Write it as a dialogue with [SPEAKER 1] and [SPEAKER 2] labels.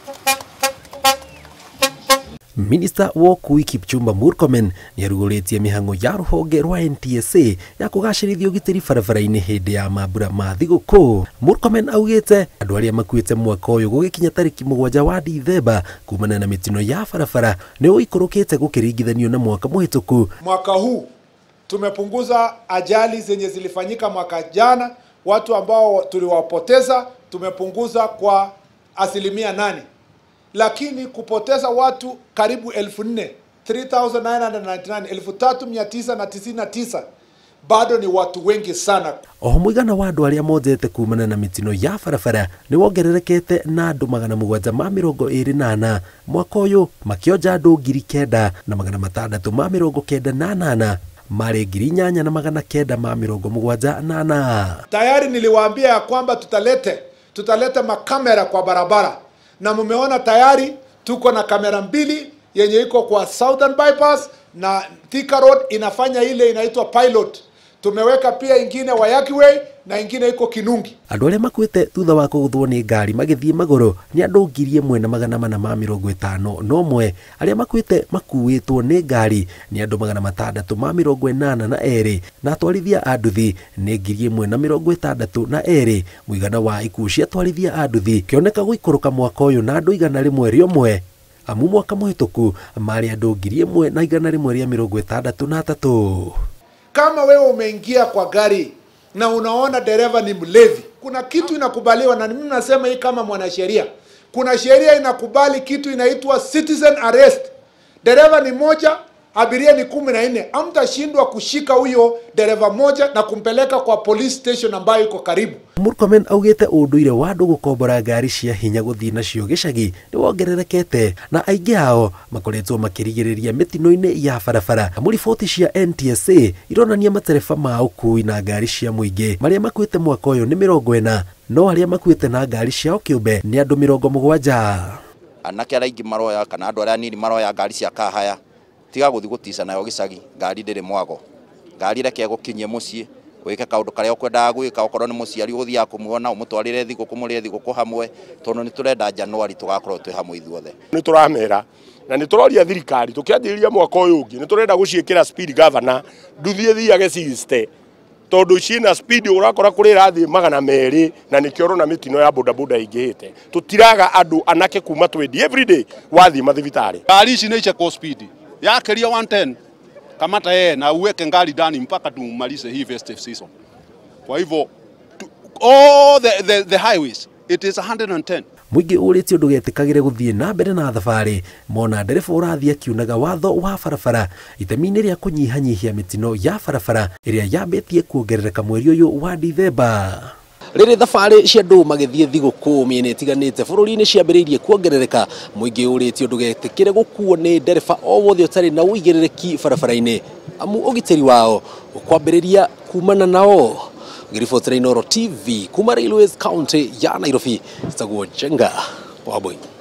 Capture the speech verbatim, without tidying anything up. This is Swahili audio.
[SPEAKER 1] Minista wa ũkuui Kipchumba Murkomen nĩarugũrĩtie mĩhang'o ya rũhonge rwa N T S A ya kũgacĩrithia ũgitĩri barabara-inĩ hĩndĩ ya mambura ma thigũkũ. Murkomen augĩte andũ arĩa makuĩte mwaka ũyũ gũgĩkinya tarĩki mũgwanja wa Dithemba kumana na mĩtino ya barabara nĩ ũikũrũkĩte gũkĩringithanio na mwaka mũhĩtũku.
[SPEAKER 2] Mwaka huu tumepunguza ajali zenye zilifanyika mwaka jana, watu ambao tuliwapoteza tumepunguza kwa asilimia nane. Lakini kupoteza watu karibu elfu nne, three thousand nine hundred ninety-nine, elfu tatu mia tisa na tisini na tisa, bado ni watu wengi sana.
[SPEAKER 1] Oho mũigana wa andũ arĩa monjete kumana na mĩtino ya barabara nĩ wongererekete na andũ magana mũgwanja ma mĩrongo ĩrĩ na ana mwaka ũyũ, makĩonja andũ ngiri kenda na magana matandatũ ma mĩrongo kenda na nana mari ngiri inyanya na magana kenda ma mĩrongo mũgwanja na ana.
[SPEAKER 2] Tayari niliwaambia ya kwamba tutalete tutalete makamera kwa barabara, na mumeona tayari tuko na kamera mbili yenye iko kwa Southern Bypass na Thika Road inafanya ile inaitwa pilot. Tumeweka pia ingine Wayaki Way na ingine iko Kinungi.
[SPEAKER 1] Andũ arĩa makuĩte thutha wa kũgũthwo nĩ ngari magĩthiĩ magũrũ nĩ andũ ngiri ĩmwe na magana mana ma mĩrongo ĩtano na ũmwe. Arĩa makuĩte makuĩtwo nĩ ngari nĩ andũ magana matandatũ ma mĩrongo ĩnana na erĩ na atwarithia a nduthi nĩ ngiri ĩmwe na mĩrongo ĩtandatũ na erĩ. Mũigana wa ikuũ cia atwarithia a nduthi kĩoneka gũikũrũka mwaka ũyũ na andũ igana rĩmwe rĩmwe, amu mwaka mũhĩtũku marĩ andũ ngiri ĩmwe na igana rĩmwe rĩa mĩrongo ĩtandatũ na atatũ.
[SPEAKER 2] Kama wewe umeingia kwa gari na unaona dereva ni mlevi, kuna kitu inakubaliwa, na mimi nasema hii kama mwanasheria. Kuna sheria inakubali kitu inaitwa citizen arrest. Dereva ni moja, abiria ni kumi na nne. Hamtashindwa kushika huyo dereva moja na kumpeleka kwa police station ambayo iko karibu.
[SPEAKER 1] Murkomen augĩte ũndũire wa andũ gũkombora ngari cia hinya gũthiĩ nacio gĩcagi nĩ wongererekete na aingĩ ao makoretwo makĩrigĩrĩria mĩtino-inĩ ya barabara. Mũriboti cia N T S A ironania matereba ma ũkuui na ngari cia mũingĩ marĩa makuĩte mwaka ũyũ nĩ mĩrongo ĩna, no arĩa makuĩte na ngari ciao kĩũmbe nĩ andũ mĩrongo mũgwanja.
[SPEAKER 3] Anake arĩa aingĩ maroya kana andũ arĩa anini maroya ngari cia kahaya, tiga gũthiĩ gũtica nayo gĩcagi. Ngari ndĩrĩ mwago, ngari reke gũkinyie mũciĩ wĩke kaũndũ karĩa ũkwendaga gwĩka. Okorwo nĩ mũciari ũgũthiaga kũmuona ũmũtwarĩre thigũkũ, mũrĩe thigũkũ hamwe, tondũ nĩ tũrenda Januari tũgakorwo twĩ hamwe ithuothe.
[SPEAKER 4] Nĩ tũramera na nĩ tũroria thirikari tũkĩanjĩrĩria mwaka ũyũ ũngĩ nĩ tũrenda gũciĩkĩra speed governor, nduthi ĩthiage sixty, tondũ ciĩna speed ũrakora kũrĩ rathiĩ magana merĩ na nĩkĩo ũrona mĩtino ya bodaboda ingĩhĩte. Tũtiraga andũ anake kuma twendi everyday wathiĩ mathibitarĩ.
[SPEAKER 5] Ngari ici nĩ icheko speed yakeria one ten, kamata yeye na uweke ngari ndani mpaka tumalize hii festive season. Kwa hivyo all the, the, the highways it is one hundred ten.
[SPEAKER 1] Mũingĩ ũrĩtio ndũgetĩkagĩre gũthiĩ na mbere na thabarĩ, mona ndereba ũrathiĩ akiunaga watho wa barabara itemi-inĩ rĩa kũnyihanyihia mĩtino ya barabara ĩrĩa yambĩtie kuongerereka mweri ũyũ wa Dithemba. Rĩrĩ thabarĩ cia andũ magĩthiĩ thigũkũ mĩena ĩtiganĩte bũrũri-inĩ ciambĩrĩirie kuongerereka, mũingĩ ũrĩtio ndũgetĩkĩre gũkuo nĩ ndereba o wothe ũtarĩ na ũigĩrĩrĩki barabara-inĩ, amu ũgitĩri wao ũkwambĩrĩria kumana nao. Ngĩribotera Inooro T V kuma Railways County ya Nairobi, Stagwo Jenga Waboi.